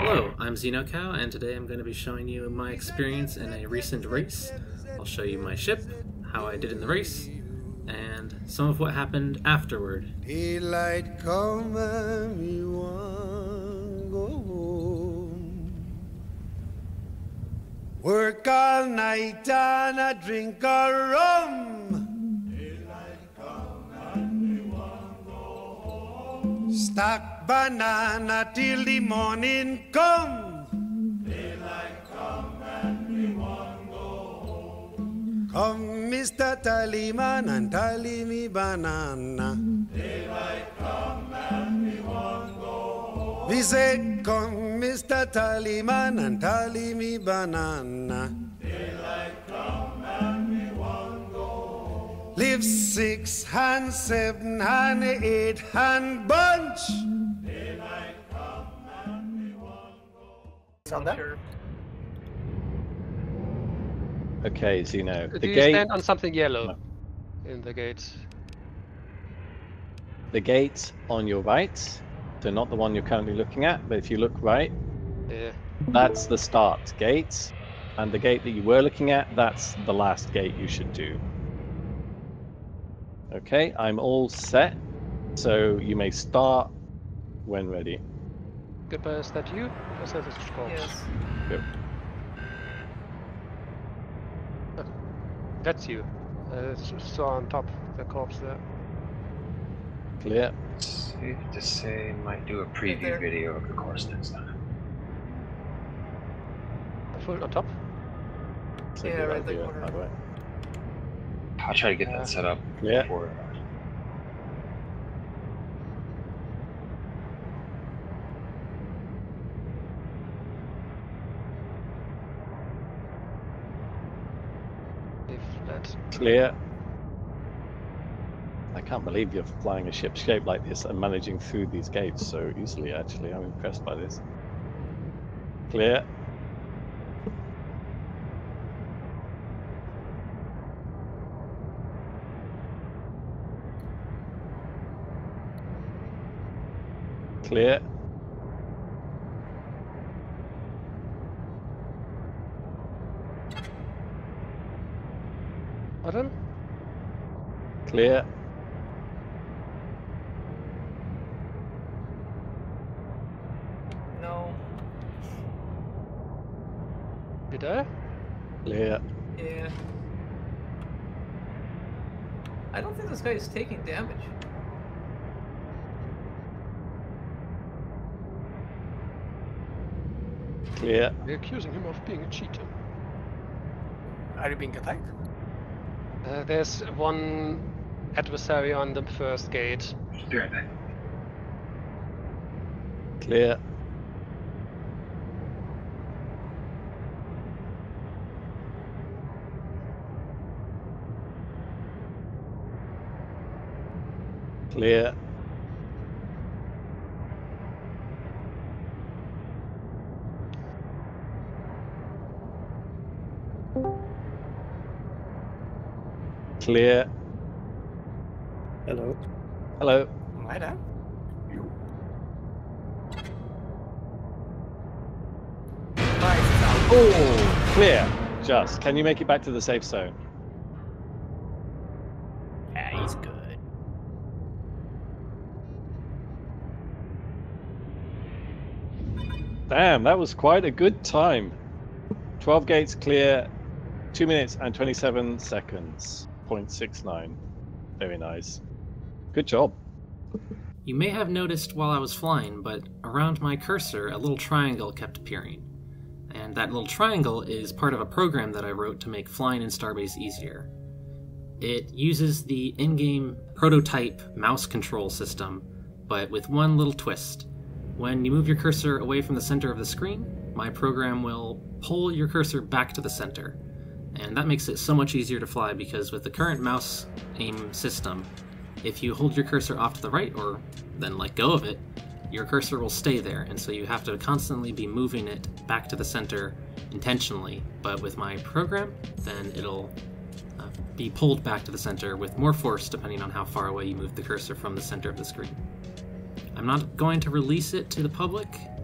Hello, I'm XenoCow, and today I'm going to be showing you my experience in a recent race. I'll show you my ship, how I did in the race, and some of what happened afterward. Daylight come and me want go home. Work all night and I drink a rum. Daylight come and me want go home. Stack banana till the morning come. Daylight come and me want go home. Come, Mr. Tallyman, and tally me banana. Daylight come and me want go home. We say, come, Mr. Tallyman, and tally me banana. Daylight come and me want go home. Live 6 hand, 7 hand, 8 hand bunch. Daylight come and me want go home. Sure. Okay, Zeno. Do The you gate. stand on something yellow No. in the gates? The gate on your right, so not the one you're currently looking at, but if you look right, Yeah. that's the start gate, and the gate that you were looking at, that's the last gate you should do. Okay, I'm all set, so you may start when ready. Goodbye, is that you? Or is that a corpse? Yes. Yep. That's you. Saw on top, the corpse there. Clear. Safe to say, might do a preview video of the course next time. Full on top? That's a Yeah, good right idea, there. by the way. I'll try to get that set up Yeah. before. Flat. Clear. I can't believe you're flying a ship shaped like this and managing through these gates so easily, actually. I'm impressed by this. Clear. Clear. Pardon? Clear. No. Did I? Clear. Yeah. I don't think this guy is taking damage. Clear. We're accusing him of being a cheater. Are you being attacked? There's one adversary on the first gate. Be right back. Clear. Clear. Clear. Hello. Hello. Hi there. Oh, clear. Just. Can you make it back to the safe zone? Yeah, he's good. Damn, that was quite a good time. 12 gates clear, 2 minutes and 27 seconds. 0.69. Very nice. Good job. You may have noticed while I was flying, but around my cursor a little triangle kept appearing. And that little triangle is part of a program that I wrote to make flying in Starbase easier. It uses the in-game prototype mouse control system, but with one little twist. When you move your cursor away from the center of the screen, my program will pull your cursor back to the center. And that makes it so much easier to fly because with the current mouse aim system, if you hold your cursor off to the right or then let go of it, your cursor will stay there, and so you have to constantly be moving it back to the center intentionally. But with my program, then it'll be pulled back to the center with more force depending on how far away you move the cursor from the center of the screen. I'm not going to release it to the public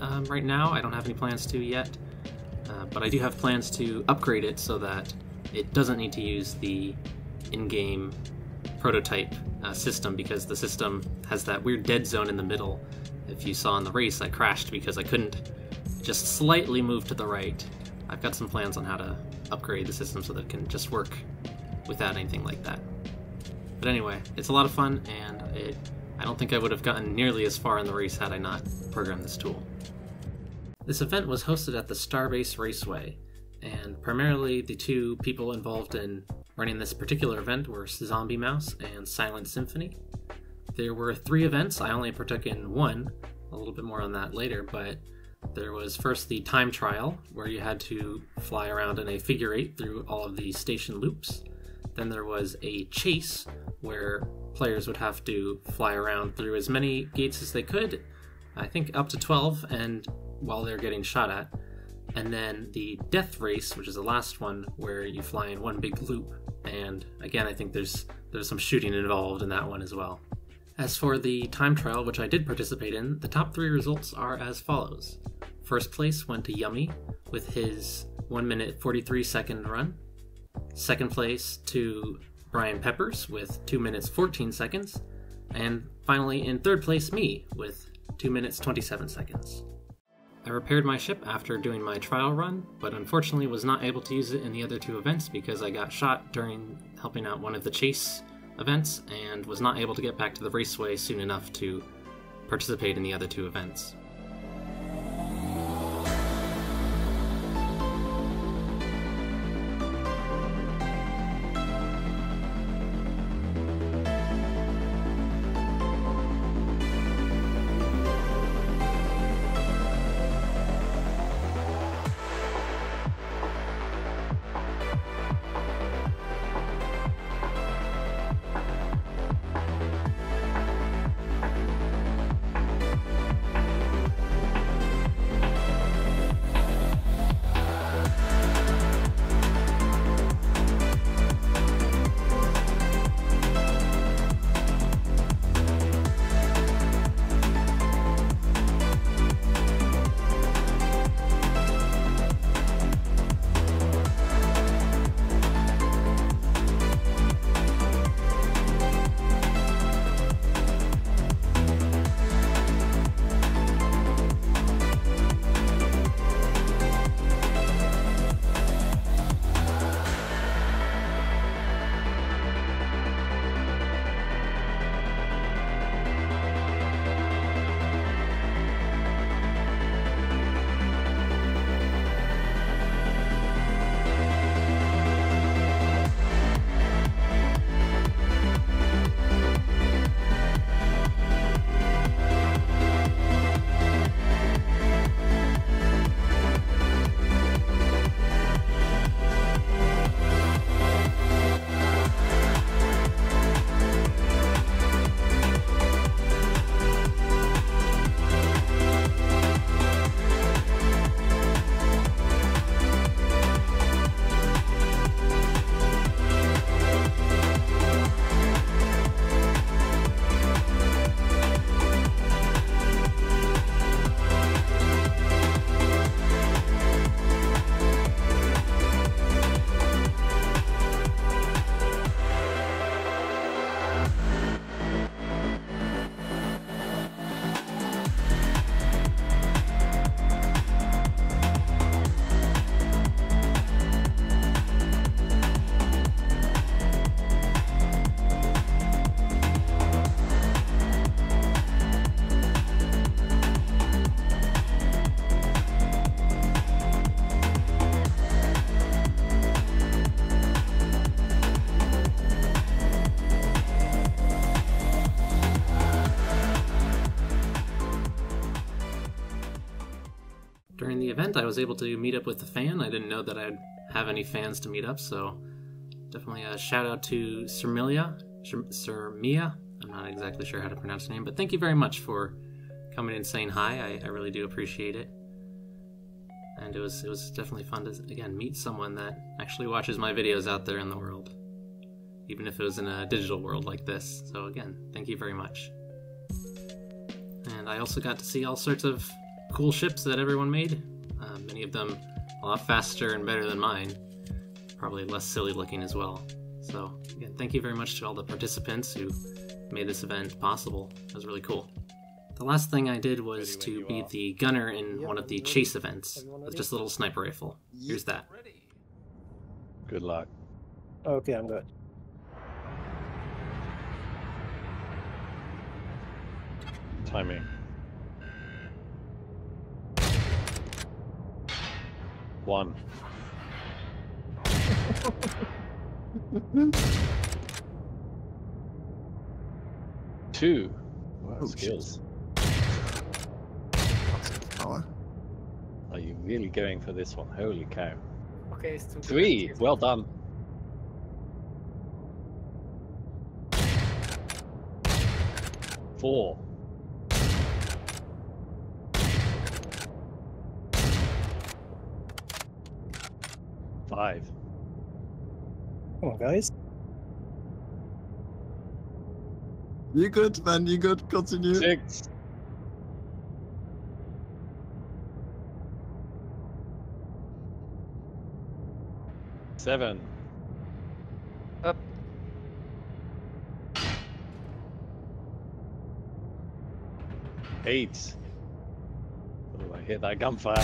right now. I don't have any plans to yet, but I do have plans to upgrade it so that it doesn't need to use the in-game prototype system, because the system has that weird dead zone in the middle. If you saw in the race, I crashed because I couldn't just slightly move to the right. I've got some plans on how to upgrade the system so that it can just work without anything like that. But anyway, it's a lot of fun, and I don't think I would have gotten nearly as far in the race had I not programmed this tool. This event was hosted at the Starbase Raceway, and primarily the two people involved in running this particular event were Zombie Mouse and Silent Symphony. There were 3 events. I only partook in one, a little bit more on that later, but there was first the time trial, where you had to fly around in a figure 8 through all of the station loops. Then there was a chase, where players would have to fly around through as many gates as they could, I think up to 12, and while they're getting shot at. And then the death race, which is the last one, where you fly in one big loop. And again, I think there's some shooting involved in that one as well. As for the time trial, which I did participate in, the top 3 results are as follows. First place went to Yummy with his 1 minute 43 second run. Second place to Brian Peppers with 2 minutes 14 seconds. And finally in third place, me with 2 minutes 27 seconds. I repaired my ship after doing my trial run, but unfortunately was not able to use it in the other 2 events because I got shot during helping out one of the chase events and was not able to get back to the raceway soon enough to participate in the other 2 events. During the event, I was able to meet up with the fan. I didn't know that I'd have any fans to meet up, so definitely a shout out to Sir Mia. I'm not exactly sure how to pronounce her name, but thank you very much for coming and saying hi. I really do appreciate it. And it was definitely fun to, again, meet someone that actually watches my videos out there in the world, even if it was in a digital world like this. So again, thank you very much. And I also got to see all sorts of cool ships that everyone made. Many of them a lot faster and better than mine. Probably less silly looking as well. So, again, thank you very much to all the participants who made this event possible. It was really cool. The last thing I did was to be the gunner in one of the chase events with just a little sniper rifle. Here's that. Good luck. Okay, I'm good. Timing. 1. 2. Wow, skills. Power. Are you really going for this one? Holy cow. Okay, it's 2. 3. Well done. 4. 5. Come on, guys. You good, man? You good? Continue. 6. 7. Up. 8. Oh, I hit that gunfire.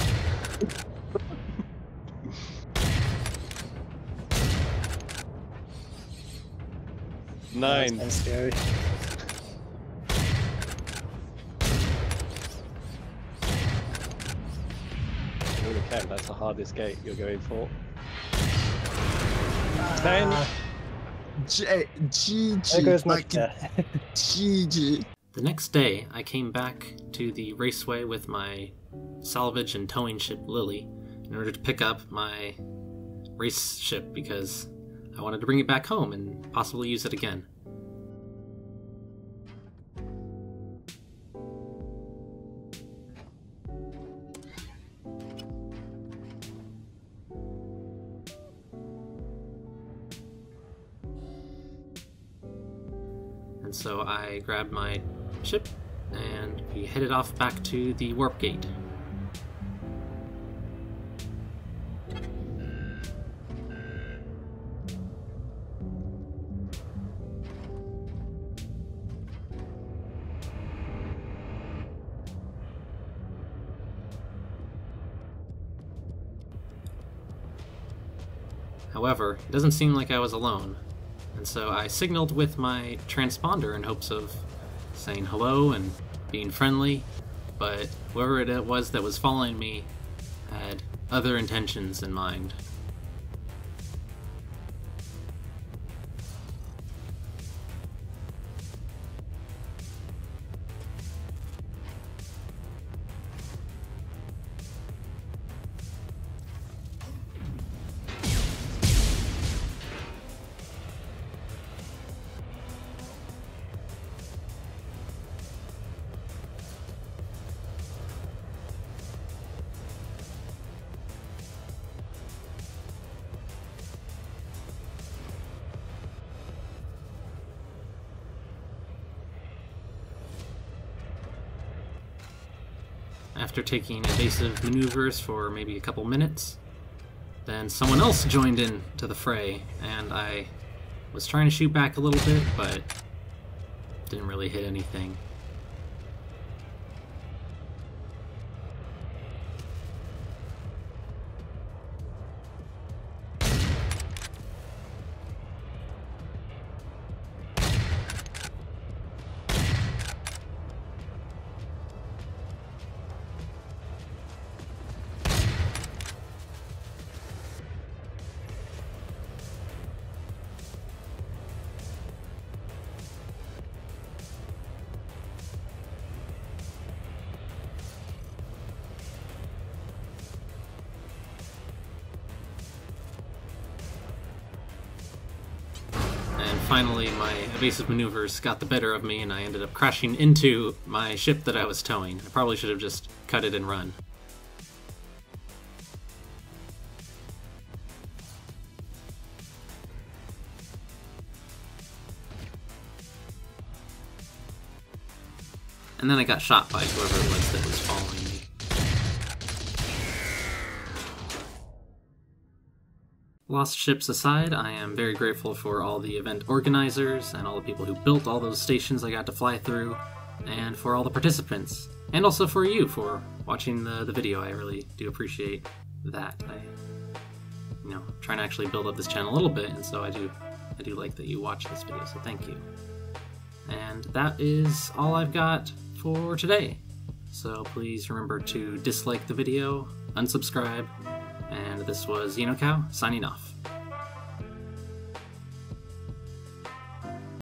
9. That's scary. Holy cow, that's the hardest gate you're going for. 10. GG. There goes my Like, GG. The next day, I came back to the raceway with my salvage and towing ship Lily in order to pick up my race ship because I wanted to bring it back home and possibly use it again. And so I grabbed my ship and we headed off back to the warp gate. However, it doesn't seem like I was alone, and so I signaled with my transponder in hopes of saying hello and being friendly, but whoever it was that was following me had other intentions in mind. After taking evasive maneuvers for maybe a couple minutes, then someone else joined in to the fray, and I was trying to shoot back a little bit, but didn't really hit anything. Finally, my evasive maneuvers got the better of me and I ended up crashing into my ship that I was towing. I probably should have just cut it and run. And then I got shot by whoever it was that was following me. Lost ships aside, I am very grateful for all the event organizers and all the people who built all those stations I got to fly through, and for all the participants, and also for you for watching the video. I really do appreciate that. I'm trying to actually build up this channel a little bit, and so I do like that you watch this video, so thank you. And that is all I've got for today. So please remember to dislike the video, unsubscribe, and this was XenoCow signing off.